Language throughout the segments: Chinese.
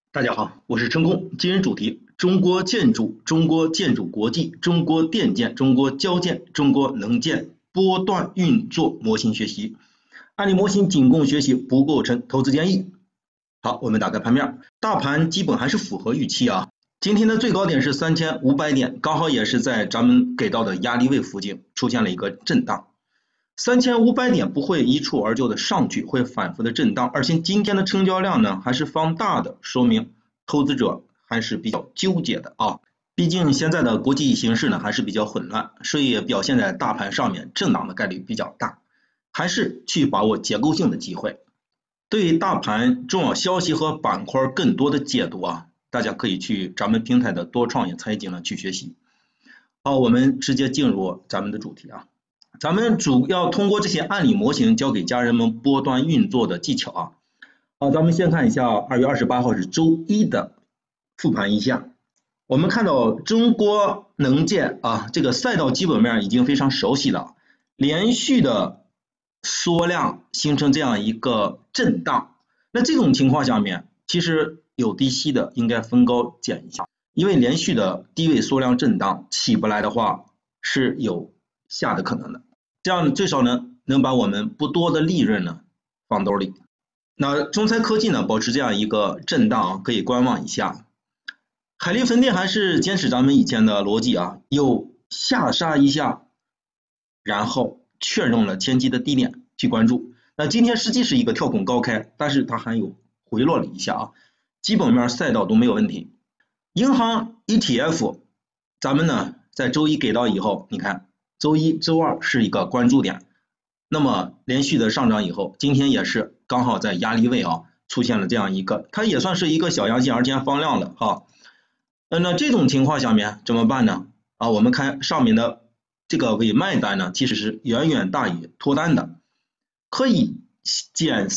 大家好，我是陈工。今日主题：中国建筑、中国建筑国际、中国电建、中国交建、中国能建波段运作模型学习。案例模型仅供学习，不构成投资建议。好，我们打开盘面，大盘基本还是符合预期啊。今天的最高点是3500点，刚好也是在咱们给到的压力位附近出现了一个震荡。3500点不会一蹴而就的上去，会反复的震荡，而且今天的成交量呢还是放大的，说明投资者还是比较纠结的啊。毕竟现在的国际形势呢还是比较混乱，所以表现在大盘上面震荡的概率比较大，还是去把握结构性的机会。对于大盘重要消息和板块更多的解读啊，大家可以去咱们平台的多创业财经呢去学习。好，我们直接进入咱们的主题啊。咱们主要通过这些案例模型教给家人们波段运作的技巧啊。好，咱们先看一下2月28号是周一的复盘一下。我们看到中国能建啊，这个赛道基本面已经非常熟悉了，连续的缩量形成这样一个震荡。那这种情况下面，其实有低吸的应该分高减一下，因为连续的低位缩量震荡起不来的话，是有下的可能的。这样最少呢能把我们不多的利润呢放兜里。那中材科技呢保持这样一个震荡，可以观望一下。海力风电还是坚持咱们以前的逻辑啊，有下杀一下，然后确认了前期的低点去关注。那今天实际是一个跳空高开，但是它还有回落了一下啊，基本面赛道都没有问题。银行 ETF 咱们呢在周一给到以后，你看周一周二是一个关注点，那么连续的上涨以后，今天也是刚好在压力位啊出现了这样一个，它也算是一个小阳线，而且放量了哈。那这种情况下面怎么办呢？啊，我们看上面的这个尾卖单呢，其实是远远大于脱单的，可以减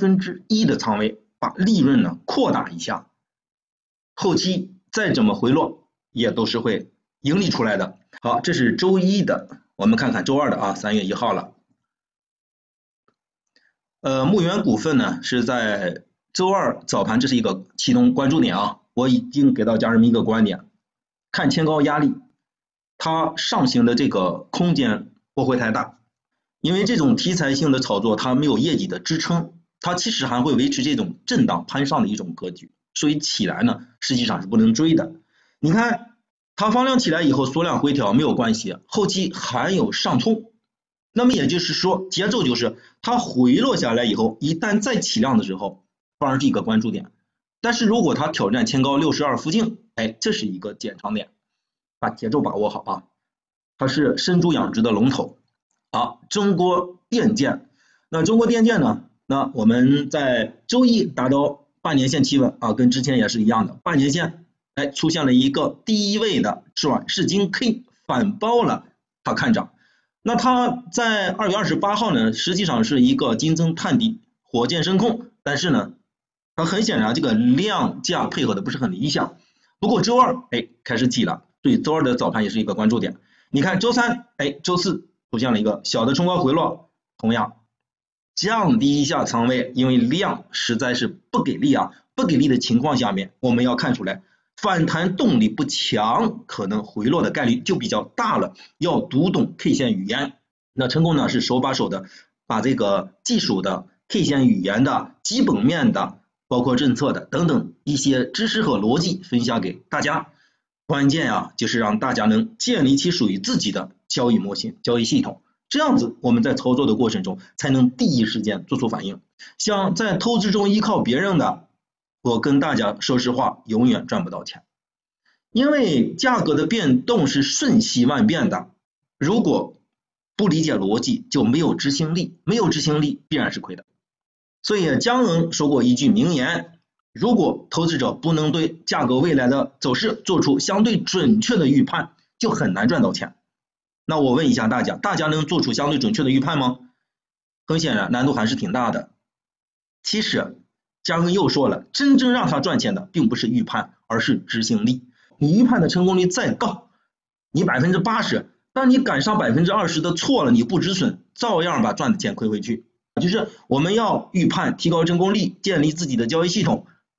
1/3的仓位，把利润呢扩大一下，后期再怎么回落也都是会盈利出来的。好，这是周一的，我们看看周二的啊，3月1号了。牧原股份呢是在周二早盘，这是一个启动关注点啊。我已经给到家人们一个观点，看前高压力，它上行的这个空间不会太大，因为这种题材性的操作它没有业绩的支撑，它其实还会维持这种震荡盘上的一种格局，所以起来呢实际上是不能追的。你看它放量起来以后缩量回调没有关系，后期还有上冲，那么也就是说节奏就是它回落下来以后，一旦再起量的时候反而是一个关注点，但是如果它挑战前高62附近，哎，这是一个减仓点，把节奏把握好啊。它是生猪养殖的龙头。好，中国电建，那中国电建呢，那我们在周一达到半年线企稳啊，跟之前也是一样的，半年线哎出现了一个低位的转势金 K 反包了，它看涨。那它在2月28号呢，实际上是一个金增探底，火箭升空，但是呢它很显然这个量价配合的不是很理想。不过周二哎开始起了，所以周二的早盘也是一个关注点。你看周三哎周四出现了一个小的冲高回落，同样降低一下仓位，因为量实在是不给力啊，不给力的情况下面，我们要看出来反弹动力不强，可能回落的概率就比较大了，要读懂 K 线语言。那成功呢是手把手的把这个技术的 K 线语言的基本面的包括政策的等等一些知识和逻辑分享给大家，关键啊就是让大家能建立起属于自己的交易模型、交易系统，这样子我们在操作的过程中才能第一时间做出反应。像在投资中依靠别人的，我跟大家说实话，永远赚不到钱，因为价格的变动是瞬息万变的，如果不理解逻辑，就没有执行力，没有执行力必然是亏的。所以姜文说过一句名言，如果投资者不能对价格未来的走势做出相对准确的预判，就很难赚到钱。那我问一下大家，大家能做出相对准确的预判吗？很显然难度还是挺大的。其实姜文又说了，真正让他赚钱的并不是预判，而是执行力。你预判的成功率再高，你80%，当你赶上20%的错了，你不止损，照样把赚的钱亏回去。就是我们要预判，提高成功率，建立自己的交易系统，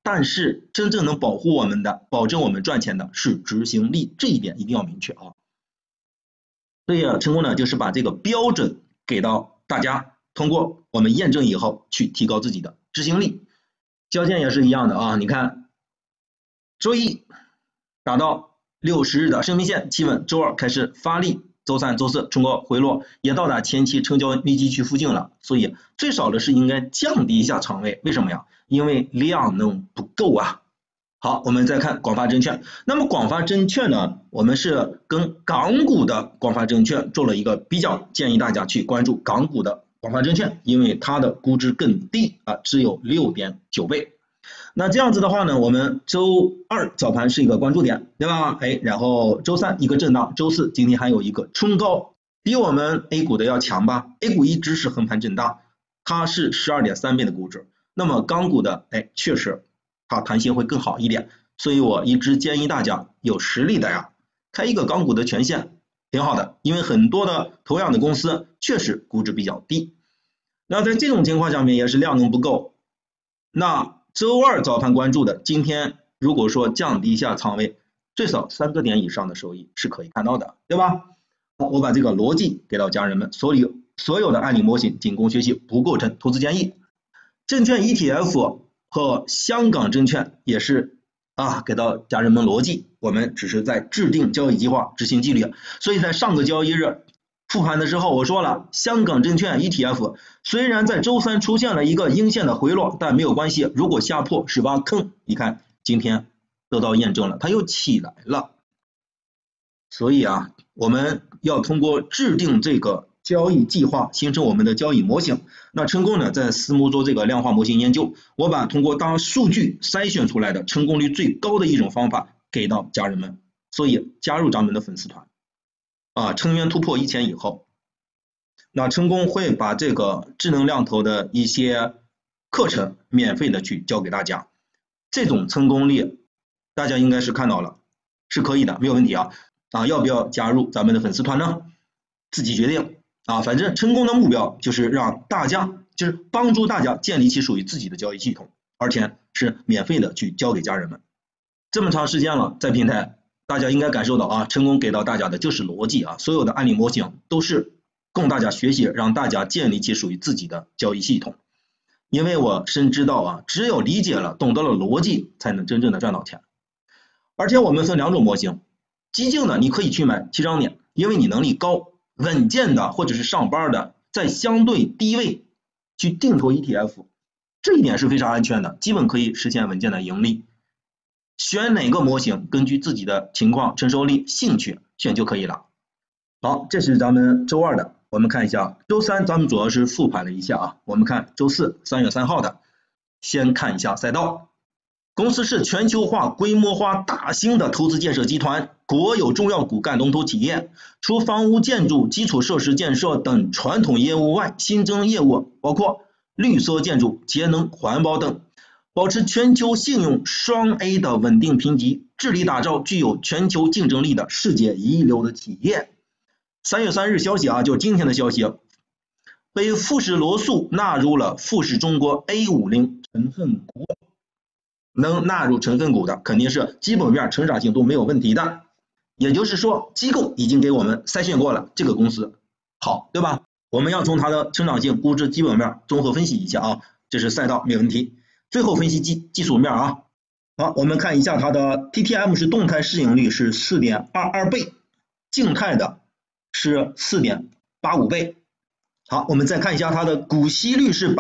但是真正能保护我们的、保证我们赚钱的是执行力，这一点一定要明确啊。所以成功呢，就是把这个标准给到大家，通过我们验证以后去提高自己的执行力。交件也是一样的啊，你看周一达到60日的生命线企稳，周二开始发力，周三、周四冲高回落，也到达前期成交密集区附近了，所以最少的是应该降低一下仓位。为什么呀？因为量能不够啊。好，我们再看广发证券。那么广发证券呢，我们是跟港股的广发证券做了一个比较，建议大家去关注港股的广发证券，因为它的估值更低啊，只有6.9倍。那这样子的话呢，我们周二早盘是一个关注点，对吧？然后周三一个震荡，周四今天还有一个冲高，比我们 A 股的要强吧 ？A 股一直是横盘震荡，它是12.3倍的估值，那么港股的确实它弹性会更好一点，所以我一直建议大家有实力的呀，开一个港股的权限挺好的，因为很多的同样的公司确实估值比较低。那在这种情况下面也是量能不够，那周二早盘关注的，今天如果说降低一下仓位，最少3个点以上的收益是可以看到的，对吧？好，我把这个逻辑给到家人们，所有的案例模型仅供学习，不构成投资建议。证券 ETF 和香港证券也是给到家人们逻辑，我们只是在制定交易计划、执行纪律。所以在上个交易日复盘的时候，我说了，香港证券 ETF 虽然在周三出现了一个阴线的回落，但没有关系，如果下破是挖坑，你看今天得到验证了，它又起来了。所以我们要通过制定这个交易计划，形成我们的交易模型。那成功呢，在私募做这个量化模型研究，我把通过大数据筛选出来的成功率最高的一种方法给到家人们，所以加入咱们的粉丝团成员突破1000以后，那成功会把这个智能量投的一些课程免费的去教给大家，这种成功率大家应该是看到了，是可以的，没有问题要不要加入咱们的粉丝团呢？自己决定反正成功的目标就是让大家，就是帮助大家建立起属于自己的交易系统，而且是免费的去教给家人们。这么长时间了，在平台大家应该感受到成功给到大家的就是逻辑所有的案例模型都是供大家学习，让大家建立起属于自己的交易系统。因为我深知道只有理解了、懂得了逻辑，才能真正的赚到钱。而且我们分2种模型，激进的你可以去买起涨点，因为你能力高；稳健的或者是上班的，在相对低位去定投 ETF， 这一点是非常安全的，基本可以实现稳健的盈利。选哪个模型，根据自己的情况、承受力、兴趣选就可以了。好，这是咱们周二的，我们看一下周三，咱们主要是复盘了一下我们看周四3月3号的，先看一下赛道。公司是全球化、规模化、大型的投资建设集团，国有重要骨干龙头企业。除房屋建筑、基础设施建设等传统业务外，新增业务包括绿色建筑、节能环保等，保持全球信用双 A 的稳定评级，致力打造具有全球竞争力的世界一流的企业。3月3日消息就是今天的消息，被富时罗素纳入了富时中国 A50 成分股。能纳入成分股的肯定是基本面成长性都没有问题的，也就是说机构已经给我们筛选过了，这个公司好，对吧？我们要从它的成长性、估值、基本面综合分析一下这是赛道没问题。最后分析技术面好，我们看一下它的 TTM 是动态市盈率是 4.22 倍，静态的是 4.85 倍。好，我们再看一下它的股息率是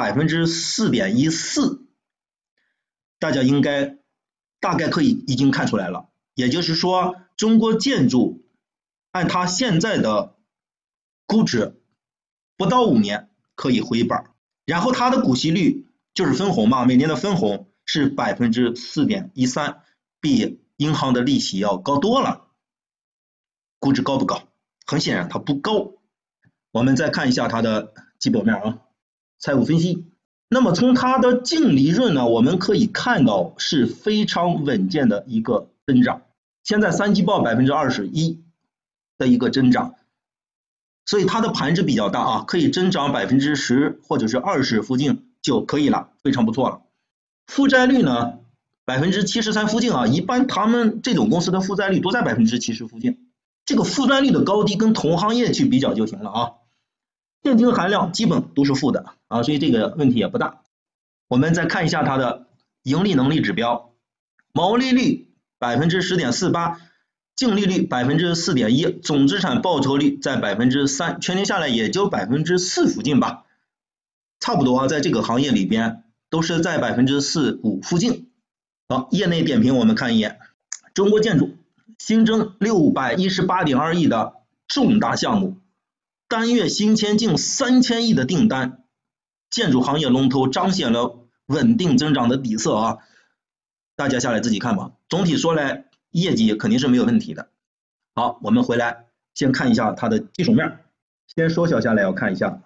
4.14%，大家应该大概可以已经看出来了，也就是说中国建筑按它现在的估值不到5年可以回本，然后它的股息率就是分红每年的分红是 4.13%， 比银行的利息要高多了。估值高不高？很显然它不高。我们再看一下它的基本面财务分析。那么从它的净利润呢，我们可以看到是非常稳健的一个增长，现在3季报 21% 的一个增长，所以它的盘子比较大可以增长 10% 或者是20%附近就可以了，非常不错了。负债率呢 73%附近啊，一般他们这种公司的负债率都在70%附近，这个负债率的高低跟同行业去比较就行了啊。现金含量基本都是负的啊，所以这个问题也不大。我们再看一下它的盈利能力指标，毛利率 10.48%， 净利率 4.1%， 总资产报酬率在 3%， 全年下来也就 4% 附近吧，差不多啊，在这个行业里边都是在 4%、5% 附近。好，业内点评我们看一眼，中国建筑新增 618.2 亿的重大项目，单月新签近3000亿的订单，建筑行业龙头彰显了稳定增长的底色啊，大家下来自己看吧。总体说来，业绩肯定是没有问题的。好，我们回来先看一下它的技术面，先缩小下来要看一下，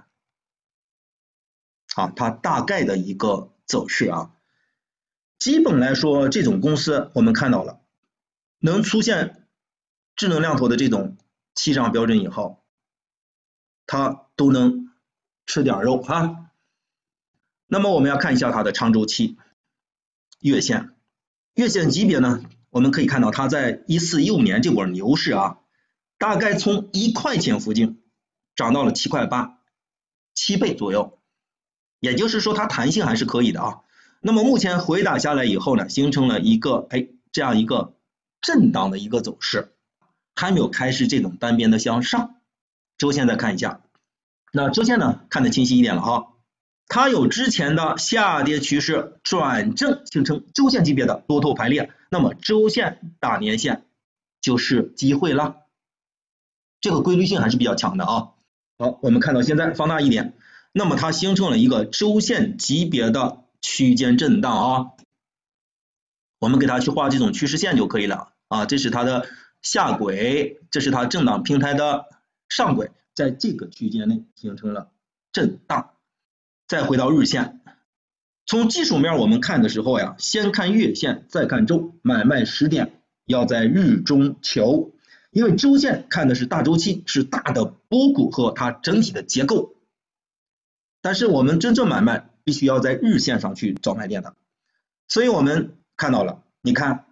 好，它大概的一个走势啊。基本来说，这种公司我们看到了，能出现智能量头的这种气账标准以后，它都能吃点肉啊。那么我们要看一下它的长周期月线，月线级别呢，我们可以看到它在14、15年这波牛市啊，大概从1块钱附近涨到了7块8， 7倍左右，也就是说它弹性还是可以的啊。那么目前回打下来以后呢，形成了一个这样一个震荡的一个走势，还没有开始这种单边的向上。周线再看一下，那周线呢看得清晰一点了啊，它有之前的下跌趋势转正，形成周线级别的多头排列，那么周线打年线就是机会了，这个规律性还是比较强的啊。好，我们看到现在放大一点，那么它形成了一个周线级别的区间震荡啊，我们给它去画这种趋势线就可以了啊，这是它的下轨，这是它震荡平台的上轨，在这个区间内形成了震荡。再回到日线，从技术面我们看的时候呀，先看月线，再看周，买卖时点要在日中求，因为周线看的是大周期，是大的波谷和它整体的结构，但是我们真正买卖必须要在日线上去找买点的。所以我们看到了，你看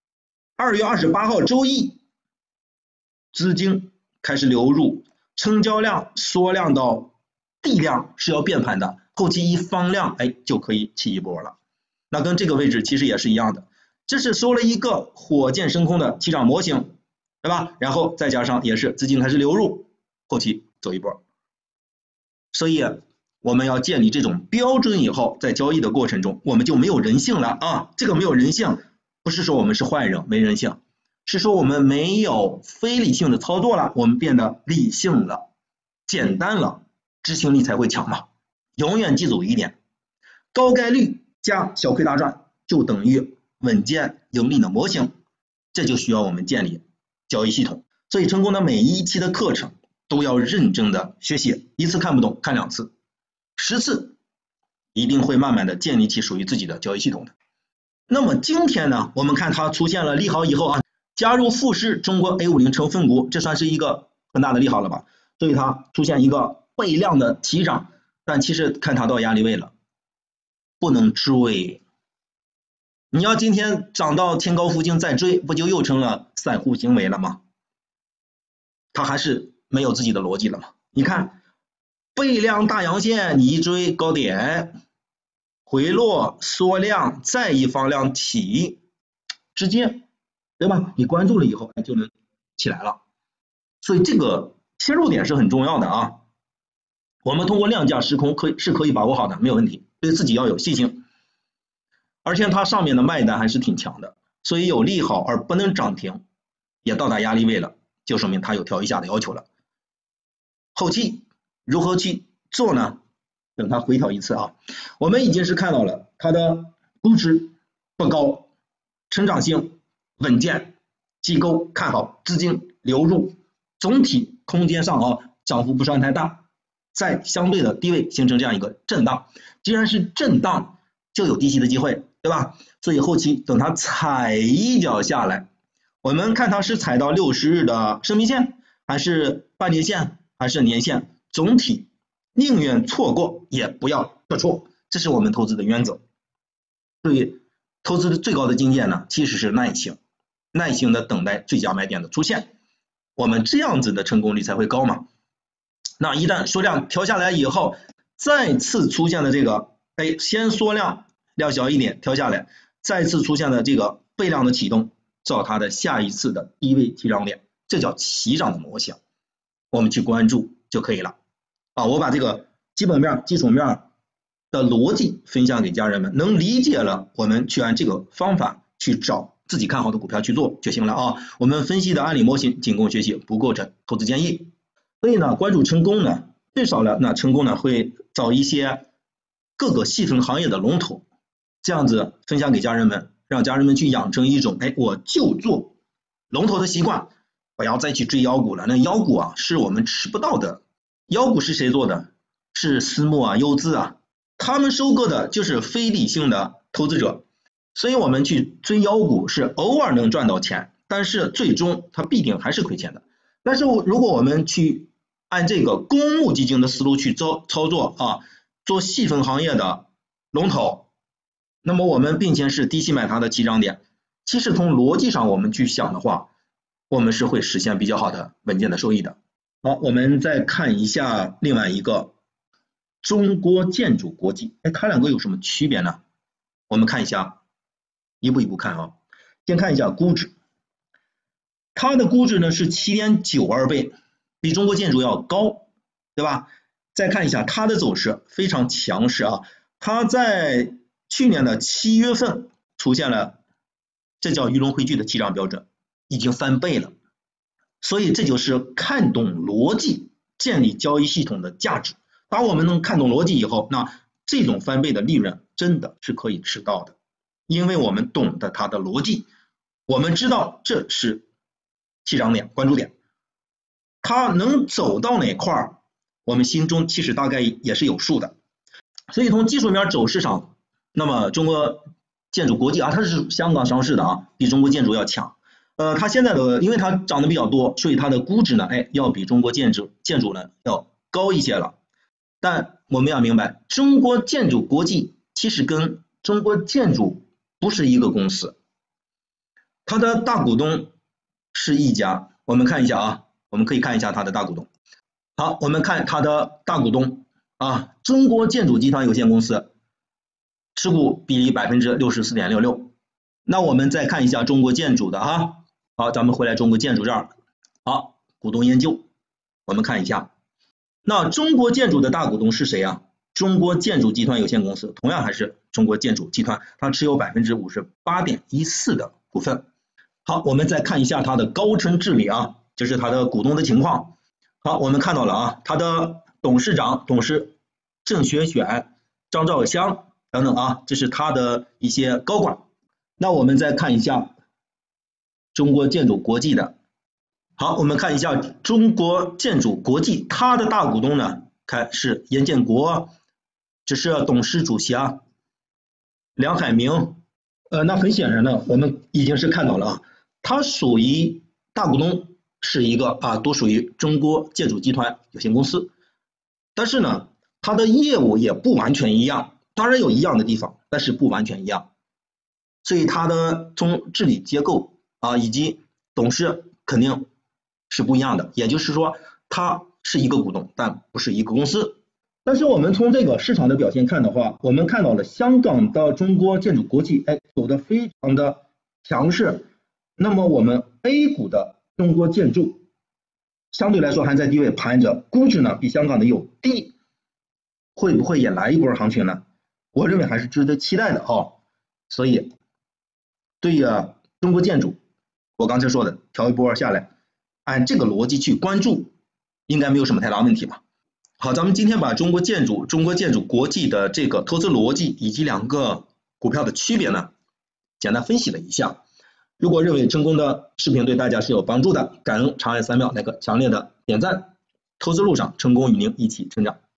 2月28号周一，资金开始流入，成交量缩量到地量是要变盘的，后期一放量就可以起一波了。那跟这个位置其实也是一样的，这是收了一个火箭升空的起涨模型，对吧？然后再加上也是资金开始流入，后期走一波。所以我们要建立这种标准以后，在交易的过程中我们就没有人性了啊！这个没有人性，不是说我们是坏人没人性，是说我们没有非理性的操作了，我们变得理性了，简单了，执行力才会强嘛。永远记住一点，高概率加小亏大赚就等于稳健盈利的模型，这就需要我们建立交易系统。所以成功的每一期的课程都要认真的学习，一次看不懂看2次，10次一定会慢慢的建立起属于自己的交易系统的。那么今天呢，我们看它出现了利好以后啊，加入富时中国 A50 成分股，这算是一个很大的利好了吧？所以它出现一个倍量的提涨，但其实看它到压力位了，不能追。你要今天涨到天高附近再追，不就又成了散户行为了吗？它还是没有自己的逻辑了嘛？你看倍量大阳线，你一追高点回落缩量，再一放量起，直接对吧？你关注了以后就能起来了。所以这个切入点是很重要的啊。我们通过量价时空可以把握好的，没有问题，对自己要有信心。而且它上面的卖单还是挺强的，所以有利好而不能涨停，也到达压力位了，就说明它有调一下的要求了。后期如何去做呢？等它回调一次啊。我们已经是看到了它的估值不高，成长性稳健，机构看好，资金流入，总体空间上涨幅不算太大，在相对的低位形成这样一个震荡。既然是震荡，就有低吸的机会，对吧？所以后期等它踩一脚下来，我们看它是踩到60日的生命线，还是半年线，还是年线，总体宁愿错过也不要错，这是我们投资的原则。所以投资的最高的境界呢，其实是耐心，耐心的等待最佳买点的出现，我们这样子的成功率才会高嘛。那一旦缩量调下来以后，再次出现的这个，先缩量小一点调下来，再次出现的这个倍量的启动，找它的下一次的低位起涨点，这叫起涨的模型，我们去关注就可以了。我把这个基本面、基础面的逻辑分享给家人们，能理解了，我们去按这个方法去找自己看好的股票去做就行了啊。我们分析的案例模型仅供学习，不构成投资建议。所以呢，关注成功呢，最少呢，那成功呢会找一些各个细分行业的龙头，这样子分享给家人们，让家人们去养成一种我就做龙头的习惯，不要再去追妖股了。那妖股啊，是我们吃不到的。妖股是谁做的？是私募啊、游资啊，他们收割的就是非理性的投资者。所以我们去追妖股是偶尔能赚到钱，但是最终它必定还是亏钱的。但是如果我们去按这个公募基金的思路去操作啊，做细分行业的龙头，那么我们并且是低吸买它的起涨点，其实从逻辑上我们去想的话，我们是会实现比较好的稳健的收益的。好，我们再看一下另外一个中国建筑国际，它两个有什么区别呢？我们看一下，一步一步看啊。先看一下估值，它的估值呢是 7.92 倍，比中国建筑要高，对吧？再看一下它的走势非常强势啊，它在去年的7月份出现了，这叫鱼龙汇聚的起涨标准，已经翻倍了。所以这就是看懂逻辑建立交易系统的价值。当我们能看懂逻辑以后，那这种翻倍的利润真的是可以吃到的，因为我们懂得它的逻辑，我们知道这是起涨点、关注点，它能走到哪块，我们心中其实大概也是有数的。所以从技术面走势上，那么中国建筑国际啊，它是香港上市的啊，比中国建筑要强。它现在的，因为它涨得比较多，所以它的估值呢，要比中国建筑呢要高一些了。但我们要明白，中国建筑国际其实跟中国建筑不是一个公司，它的大股东是一家。我们看一下啊，我们可以看一下它的大股东。好，我们看它的大股东啊，中国建筑集团有限公司，持股比例 64.66%。那我们再看一下中国建筑的啊。好，咱们回来中国建筑这儿，好，股东研究，我们看一下，那中国建筑的大股东是谁啊？中国建筑集团有限公司，同样还是中国建筑集团，它持有 58.14% 的股份。好，我们再看一下它的高层治理啊，这是它的股东的情况。好，我们看到了啊，它的董事长、董事郑学选、张兆湘等等啊，这是它的一些高管。那我们再看一下中国建筑国际的，好，我们看一下中国建筑国际，它的大股东呢，看是严建国，这是董事主席啊，梁海明。那很显然呢，我们已经是看到了啊，它属于大股东是一个都属于中国建筑集团有限公司，但是呢，它的业务也不完全一样，当然有一样的地方，但是不完全一样，所以它的从治理结构以及董事肯定是不一样的，也就是说它是一个股东，但不是一个公司。但是我们从这个市场的表现看的话，我们看到了香港的中国建筑国际走得非常的强势，那么我们 A 股的中国建筑相对来说还在低位盘着，估值呢比香港的有低，会不会也来一波行情呢？我认为还是值得期待的所以对于中国建筑，我刚才说的调一波下来，按这个逻辑去关注，应该没有什么太大问题吧。好，咱们今天把中国建筑国际的这个投资逻辑以及两个股票的区别呢，简单分析了一下。如果认为成功的视频对大家是有帮助的，感恩长按3秒那个强烈的点赞。投资路上成功与您一起成长。